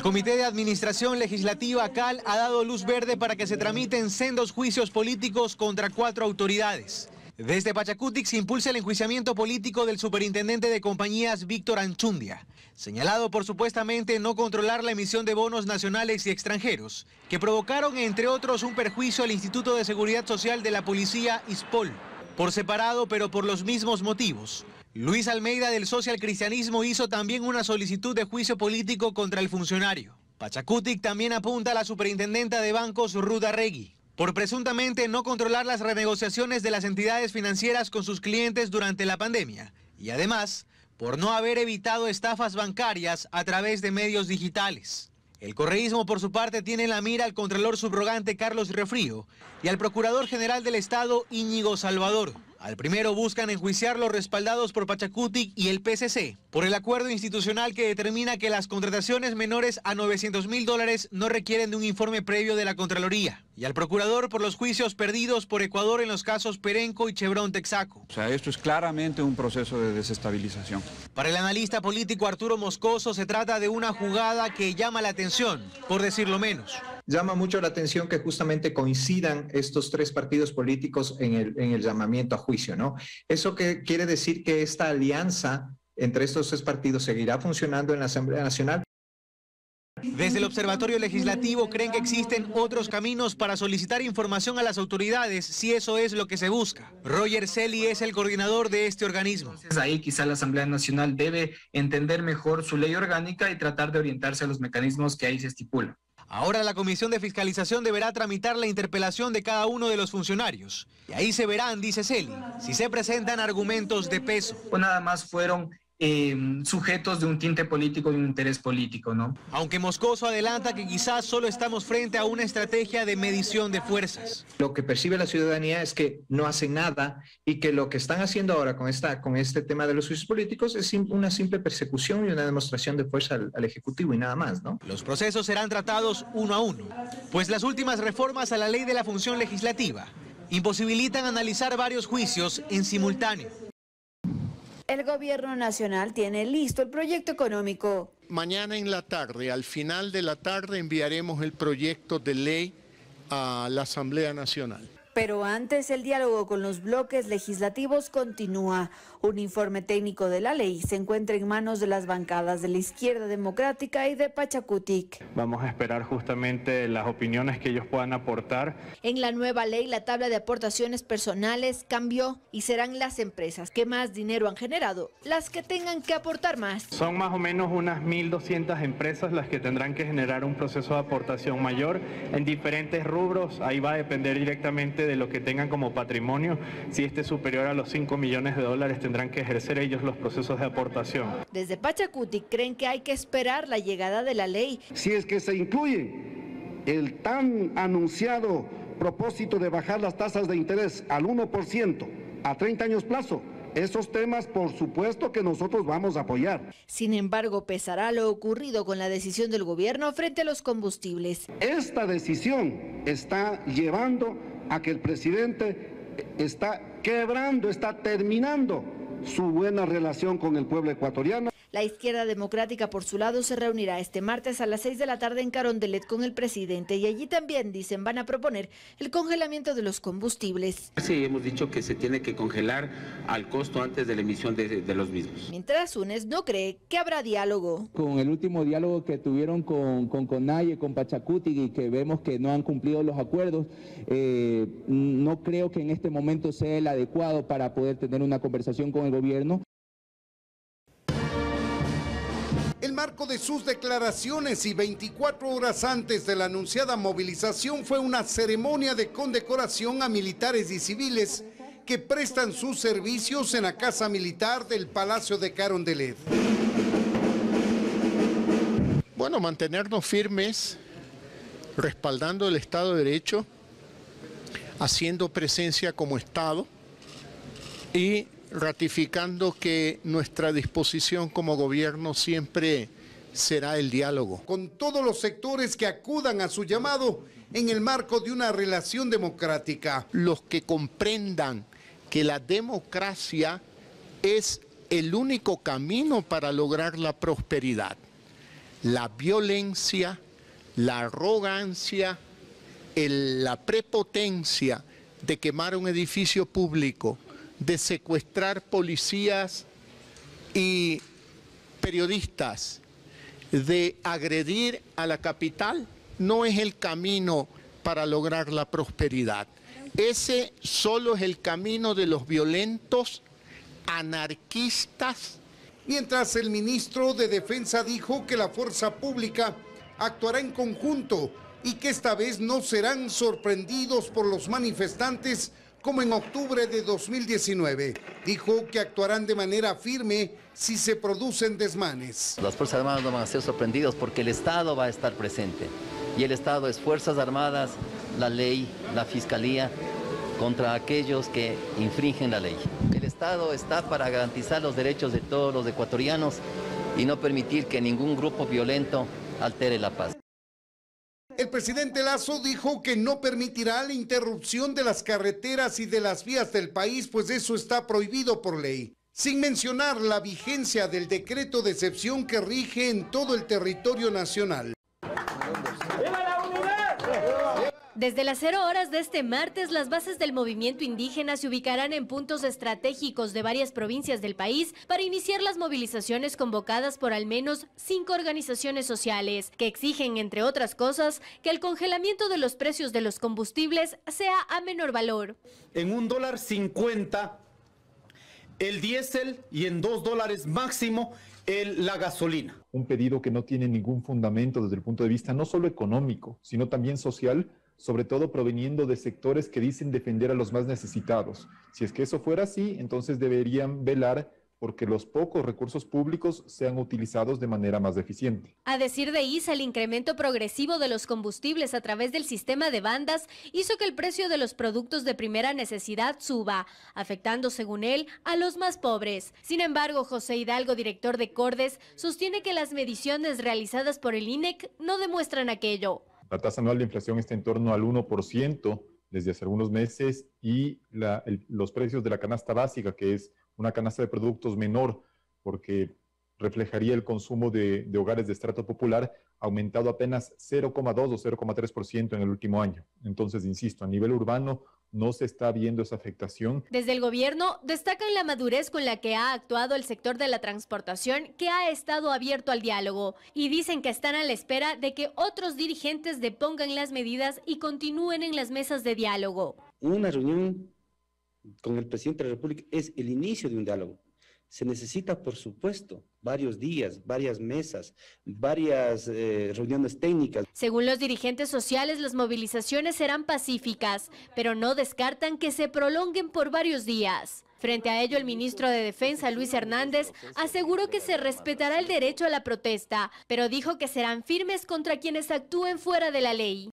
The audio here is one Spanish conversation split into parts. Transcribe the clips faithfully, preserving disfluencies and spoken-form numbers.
El Comité de Administración Legislativa, C A L, ha dado luz verde para que se tramiten sendos juicios políticos contra cuatro autoridades. Desde Pachacutic se impulsa el enjuiciamiento político del superintendente de compañías Víctor Anchundia, señalado por supuestamente no controlar la emisión de bonos nacionales y extranjeros, que provocaron, entre otros, un perjuicio al Instituto de Seguridad Social de la Policía, ISPOL. Por separado, pero por los mismos motivos, Luis Almeida del Social Cristianismo hizo también una solicitud de juicio político contra el funcionario. Pachacutic también apunta a la superintendenta de bancos Ruth Arregui por presuntamente no controlar las renegociaciones de las entidades financieras con sus clientes durante la pandemia y además por no haber evitado estafas bancarias a través de medios digitales. El correísmo, por su parte, tiene en la mira al contralor subrogante Carlos Refrío y al procurador general del Estado Íñigo Salvador. Al primero buscan enjuiciarlo respaldados por Pachacutic y el P C C por el acuerdo institucional que determina que las contrataciones menores a novecientos mil dólares no requieren de un informe previo de la Contraloría. Y al procurador por los juicios perdidos por Ecuador en los casos Perenco y Chevron Texaco. O sea, esto es claramente un proceso de desestabilización. Para el analista político Arturo Moscoso se trata de una jugada que llama la atención, por decirlo menos. Llama mucho la atención que justamente coincidan estos tres partidos políticos en el, en el llamamiento a juicio, ¿no? Eso que quiere decir que esta alianza entre estos tres partidos seguirá funcionando en la Asamblea Nacional. Desde el Observatorio Legislativo creen que existen otros caminos para solicitar información a las autoridades si eso es lo que se busca. Roger Celi es el coordinador de este organismo. Entonces ahí quizá la Asamblea Nacional debe entender mejor su ley orgánica y tratar de orientarse a los mecanismos que ahí se estipulan. Ahora la Comisión de Fiscalización deberá tramitar la interpelación de cada uno de los funcionarios. Y ahí se verán, dice Celi, si se presentan argumentos de peso. Pues nada más fueron eh, sujetos de un tinte político y un interés político, ¿no? Aunque Moscoso adelanta que quizás solo estamos frente a una estrategia de medición de fuerzas. Lo que percibe la ciudadanía es que no hacen nada y que lo que están haciendo ahora con, esta, con este tema de los juicios políticos es una simple persecución y una demostración de fuerza al, al Ejecutivo y nada más, ¿no? Los procesos serán tratados uno a uno, pues las últimas reformas a la ley de la función legislativa imposibilitan analizar varios juicios en simultáneo. El gobierno nacional tiene listo el proyecto económico. Mañana en la tarde, al final de la tarde, enviaremos el proyecto de ley a la Asamblea Nacional. Pero antes el diálogo con los bloques legislativos continúa. Un informe técnico de la ley se encuentra en manos de las bancadas de la Izquierda Democrática y de Pachacutic. Vamos a esperar justamente las opiniones que ellos puedan aportar. En la nueva ley, la tabla de aportaciones personales cambió y serán las empresas que más dinero han generado las que tengan que aportar más. Son más o menos unas mil doscientas empresas las que tendrán que generar un proceso de aportación mayor en diferentes rubros. Ahí va a depender directamente de lo que tengan como patrimonio. Si este es superior a los cinco millones de dólares, tendrán que ejercer ellos los procesos de aportación. Desde Pachacutic creen que hay que esperar la llegada de la ley. Si es que se incluye el tan anunciado propósito de bajar las tasas de interés al uno por ciento a treinta años plazo, esos temas por supuesto que nosotros vamos a apoyar. Sin embargo, pesará lo ocurrido con la decisión del gobierno frente a los combustibles. Esta decisión está llevando a que el presidente está quebrando, está terminando su buena relación con el pueblo ecuatoriano. La Izquierda Democrática, por su lado, se reunirá este martes a las seis de la tarde en Carondelet con el presidente y allí también, dicen, van a proponer el congelamiento de los combustibles. Sí, hemos dicho que se tiene que congelar al costo antes de la emisión de, de los mismos. Mientras UNES no cree que habrá diálogo. Con el último diálogo que tuvieron con, con CONAIE, con Pachacutic y que vemos que no han cumplido los acuerdos, eh, no creo que en este momento sea el adecuado para poder tener una conversación con el gobierno. El marco de sus declaraciones y veinticuatro horas antes de la anunciada movilización fue una ceremonia de condecoración a militares y civiles que prestan sus servicios en la Casa Militar del Palacio de Carondelet. Bueno, mantenernos firmes, respaldando el Estado de Derecho, haciendo presencia como Estado y ratificando que nuestra disposición como gobierno siempre será el diálogo. Con todos los sectores que acudan a su llamado en el marco de una relación democrática. Los que comprendan que la democracia es el único camino para lograr la prosperidad. la violencia, la arrogancia, el, la prepotencia de quemar un edificio público, de secuestrar policías y periodistas, de agredir a la capital, no es el camino para lograr la prosperidad. Ese solo es el camino de los violentos, anarquistas. Mientras el ministro de Defensa dijo que la fuerza pública actuará en conjunto y que esta vez no serán sorprendidos por los manifestantes como en octubre de dos mil diecinueve. Dijo que actuarán de manera firme si se producen desmanes. Las Fuerzas Armadas no van a ser sorprendidos porque el Estado va a estar presente. Y el Estado es Fuerzas Armadas, la ley, la Fiscalía, contra aquellos que infringen la ley. El Estado está para garantizar los derechos de todos los ecuatorianos y no permitir que ningún grupo violento altere la paz. El presidente Lasso dijo que no permitirá la interrupción de las carreteras y de las vías del país, pues eso está prohibido por ley. Sin mencionar la vigencia del decreto de excepción que rige en todo el territorio nacional. Desde las cero horas de este martes, las bases del movimiento indígena se ubicarán en puntos estratégicos de varias provincias del país para iniciar las movilizaciones convocadas por al menos cinco organizaciones sociales, que exigen, entre otras cosas, que el congelamiento de los precios de los combustibles sea a menor valor. En un dólar cincuenta el diésel y en dos dólares máximo el, la gasolina. Un pedido que no tiene ningún fundamento desde el punto de vista no solo económico, sino también social, sobre todo proveniendo de sectores que dicen defender a los más necesitados. Si es que eso fuera así, entonces deberían velar porque los pocos recursos públicos sean utilizados de manera más eficiente. A decir de I S A, el incremento progresivo de los combustibles a través del sistema de bandas hizo que el precio de los productos de primera necesidad suba, afectando, según él, a los más pobres. Sin embargo, José Hidalgo, director de Cordes, sostiene que las mediciones realizadas por el I N E C no demuestran aquello. La tasa anual de inflación está en torno al uno por ciento desde hace algunos meses y la, el, los precios de la canasta básica, que es una canasta de productos menor, porque reflejaría el consumo de, de hogares de estrato popular, ha aumentado apenas cero coma dos o cero coma tres por ciento en el último año. Entonces, insisto, a nivel urbano no se está viendo esa afectación. Desde el gobierno destacan la madurez con la que ha actuado el sector de la transportación, que ha estado abierto al diálogo, y dicen que están a la espera de que otros dirigentes depongan las medidas y continúen en las mesas de diálogo. Una reunión con el presidente de la República es el inicio de un diálogo. Se necesita, por supuesto, varios días, varias mesas, varias eh, reuniones técnicas. Según los dirigentes sociales, las movilizaciones serán pacíficas, pero no descartan que se prolonguen por varios días. Frente a ello, el ministro de Defensa, Luis Hernández, aseguró que se respetará el derecho a la protesta, pero dijo que serán firmes contra quienes actúen fuera de la ley.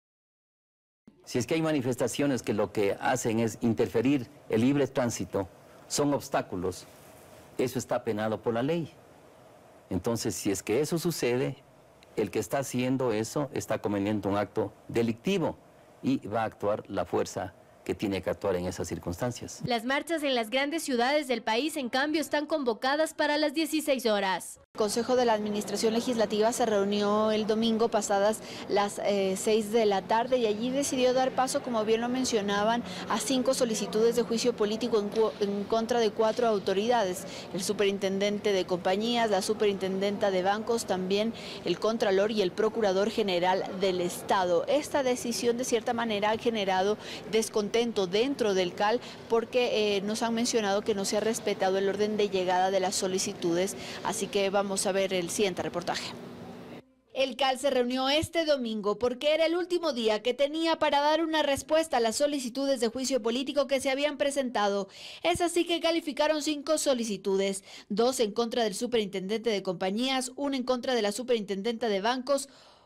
Si es que hay manifestaciones que lo que hacen es interferir el libre tránsito, son obstáculos, eso está penado por la ley. Entonces, si es que eso sucede, el que está haciendo eso está cometiendo un acto delictivo y va a actuar la fuerza que tiene que actuar en esas circunstancias. Las marchas en las grandes ciudades del país, en cambio, están convocadas para las dieciséis horas. El Consejo de la Administración Legislativa se reunió el domingo pasadas las eh, seis de la tarde y allí decidió dar paso, como bien lo mencionaban, a cinco solicitudes de juicio político en, en contra de cuatro autoridades: el superintendente de compañías, la superintendenta de bancos, también el contralor y el procurador general del Estado. Esta decisión de cierta manera ha generado descontento dentro del C A L porque eh, nos han mencionado que no se ha respetado el orden de llegada de las solicitudes, así que vamos Vamos a ver el siguiente reportaje. El C A L se reunió este domingo porque era el último día que tenía para dar una respuesta a las solicitudes de juicio político que se habían presentado. Es así que calificaron cinco solicitudes, dos en contra del superintendente de compañías, una en contra de la superintendenta de bancos,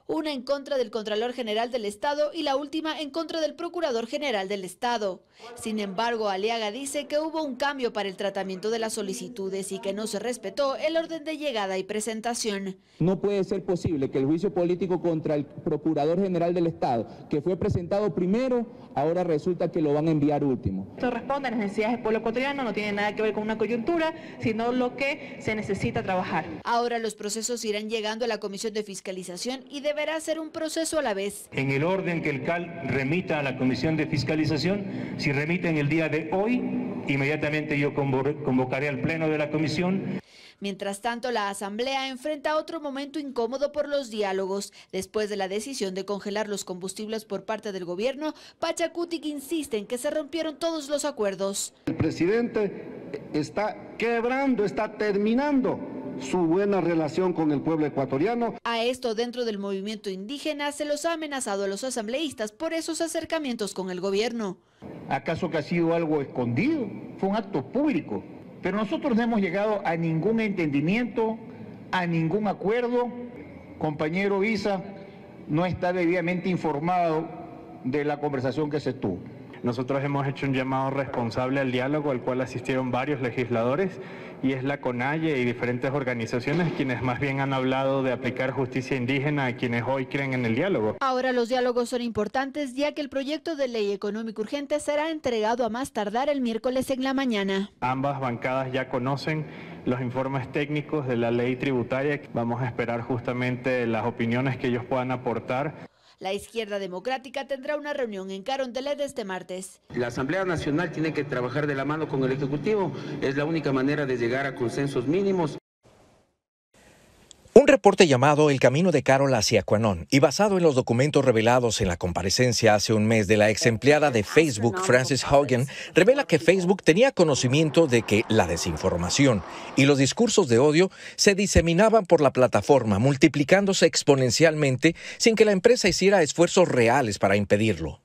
una en contra del Contralor General del Estado y la última en contra del Procurador General del Estado. Sin embargo, Aliaga dice que hubo un cambio para el tratamiento de las solicitudes y que no se respetó el orden de llegada y presentación. No puede ser posible que el juicio político contra el Procurador General del Estado, que fue presentado primero, ahora resulta que lo van a enviar último. Esto responde a las necesidades del pueblo ecuatoriano, no tiene nada que ver con una coyuntura, sino lo que se necesita trabajar. Ahora los procesos irán llegando a la Comisión de Fiscalización y deberá ser un proceso a la vez. En el orden que el C A L remita a la Comisión de Fiscalización, si remite en el día de hoy, inmediatamente yo convocaré al Pleno de la Comisión. Mientras tanto, la Asamblea enfrenta otro momento incómodo por los diálogos. Después de la decisión de congelar los combustibles por parte del gobierno, Pachacutic insiste en que se rompieron todos los acuerdos. El presidente está quebrando, está terminando su buena relación con el pueblo ecuatoriano. A esto, dentro del movimiento indígena, se los ha amenazado a los asambleístas por esos acercamientos con el gobierno. ¿Acaso que ha sido algo escondido? Fue un acto público. Pero nosotros no hemos llegado a ningún entendimiento, a ningún acuerdo. Compañero Isa no está debidamente informado de la conversación que se tuvo. Nosotros hemos hecho un llamado responsable al diálogo al cual asistieron varios legisladores y es la CONAIE y diferentes organizaciones quienes más bien han hablado de aplicar justicia indígena a quienes hoy creen en el diálogo. Ahora los diálogos son importantes ya que el proyecto de ley económico urgente será entregado a más tardar el miércoles en la mañana. Ambas bancadas ya conocen los informes técnicos de la ley tributaria. Vamos a esperar justamente las opiniones que ellos puedan aportar. La izquierda democrática tendrá una reunión en Carondelet este martes. La Asamblea Nacional tiene que trabajar de la mano con el Ejecutivo. Es la única manera de llegar a consensos mínimos. Un reporte llamado El Camino de Carol hacia QAnon y basado en los documentos revelados en la comparecencia hace un mes de la ex empleada de Facebook, Frances Haugen, revela que Facebook tenía conocimiento de que la desinformación y los discursos de odio se diseminaban por la plataforma, multiplicándose exponencialmente sin que la empresa hiciera esfuerzos reales para impedirlo.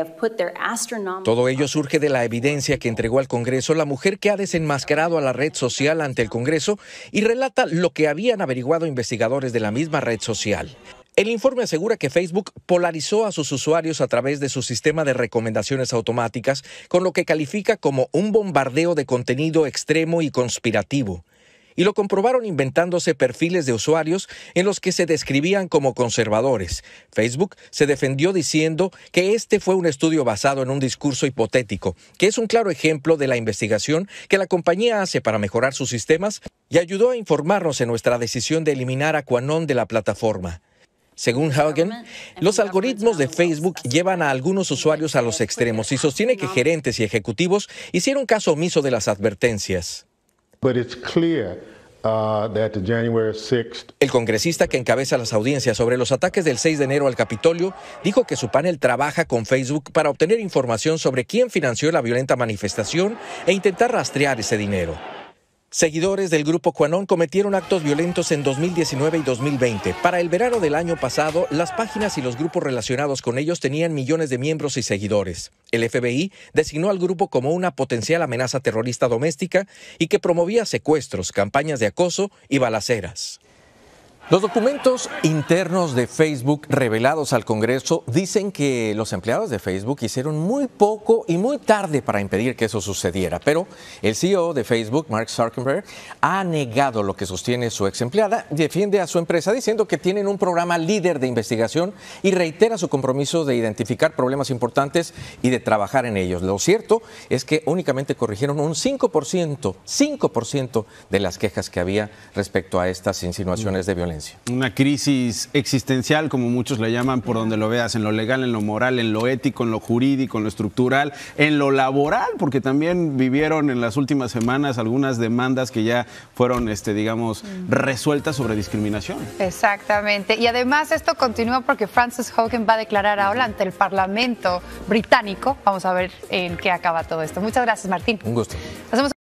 Todo ello surge de la evidencia que entregó al Congreso la mujer que ha desenmascarado a la red social ante el Congreso y relata lo que habían averiguado investigadores de la misma red social. El informe asegura que Facebook polarizó a sus usuarios a través de su sistema de recomendaciones automáticas, con lo que califica como un bombardeo de contenido extremo y conspirativo. Y lo comprobaron inventándose perfiles de usuarios en los que se describían como conservadores. Facebook se defendió diciendo que este fue un estudio basado en un discurso hipotético, que es un claro ejemplo de la investigación que la compañía hace para mejorar sus sistemas y ayudó a informarnos en nuestra decisión de eliminar a QAnon de la plataforma. Según Haugen, los algoritmos de Facebook llevan a algunos usuarios a los extremos y sostiene que gerentes y ejecutivos hicieron caso omiso de las advertencias. But it's clear, uh, that the January sixth... El congresista que encabeza las audiencias sobre los ataques del seis de enero al Capitolio dijo que su panel trabaja con Facebook para obtener información sobre quién financió la violenta manifestación e intentar rastrear ese dinero. Seguidores del grupo QAnon cometieron actos violentos en dos mil diecinueve y dos mil veinte. Para el verano del año pasado, las páginas y los grupos relacionados con ellos tenían millones de miembros y seguidores. El F B I designó al grupo como una potencial amenaza terrorista doméstica y que promovía secuestros, campañas de acoso y balaceras. Los documentos internos de Facebook revelados al Congreso dicen que los empleados de Facebook hicieron muy poco y muy tarde para impedir que eso sucediera, pero el C E O de Facebook, Mark Zuckerberg, ha negado lo que sostiene su ex empleada y defiende a su empresa diciendo que tienen un programa líder de investigación y reitera su compromiso de identificar problemas importantes y de trabajar en ellos. Lo cierto es que únicamente corrigieron un cinco por ciento, cinco por ciento de las quejas que había respecto a estas insinuaciones de violencia. Una crisis existencial, como muchos le llaman, por donde lo veas, en lo legal, en lo moral, en lo ético, en lo jurídico, en lo estructural, en lo laboral, porque también vivieron en las últimas semanas algunas demandas que ya fueron, este, digamos, resueltas sobre discriminación. Exactamente. Y además esto continúa porque Frances Haugen va a declarar ahora ante el Parlamento británico. Vamos a ver en qué acaba todo esto. Muchas gracias, Martín. Un gusto. Hacemos